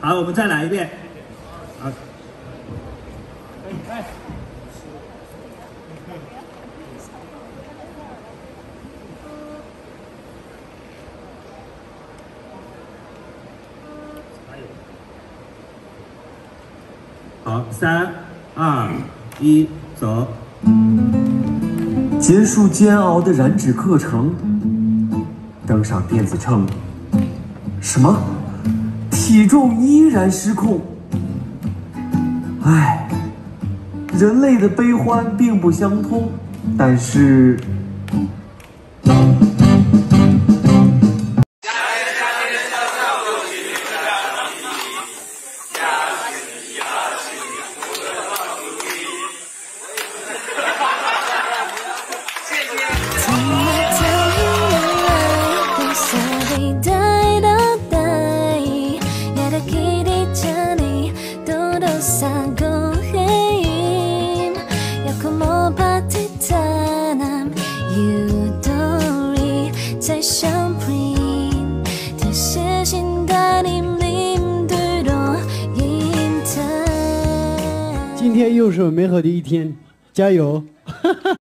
好，我们再来一遍。好。好，3、2、1，走。 结束煎熬的燃脂课程，登上电子秤，什么？体重依然失控。唉，人类的悲欢并不相通，但是。 今天又是美好的一天，加油！